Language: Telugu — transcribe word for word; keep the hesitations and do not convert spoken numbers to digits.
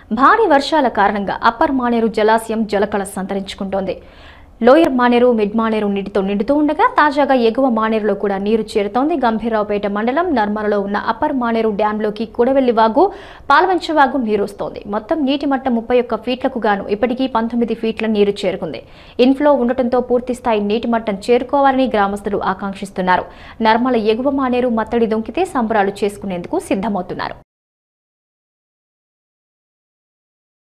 భారీ వర్షాల కారణంగా అప్పర్ మానేరు జలాశయం జలకళ సంతరించుకుంటోంది. లోయర్ మానేరు, మిడ్ మానేరు నీటితో నిండుతూ ఉండగా తాజాగా ఎగువ మానేరులో కూడా నీరు చేరుతోంది. గంభీరావుపేట మండలం నర్మలలో ఉన్న అప్పర్ మానేరు డ్యాంలోకి కూడవెల్లి వాగు, పాల్వంచ వాగు నీరు వస్తోంది. మొత్తం నీటి మట్టం ముప్పై ఒక్క ఫీట్లకు గాను ఇప్పటికీ పంతొమ్మిది ఫీట్ల నీరు చేరుకుంది. ఇన్ఫ్లో ఉండటంతో పూర్తి స్థాయి నీటి మట్టం చేరుకోవాలని గ్రామస్తులు ఆకాంక్షిస్తున్నారు. నర్మల ఎగువ మానేరు మత్తడి దొంకితే సంబరాలు చేసుకునేందుకు సిద్ధమవుతున్నారు.